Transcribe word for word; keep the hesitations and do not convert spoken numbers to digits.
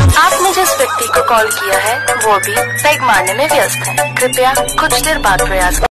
आपने जिस व्यक्ति को कॉल किया है वो भी पैग मारने में व्यस्त है। कृपया कुछ देर बाद प्रयास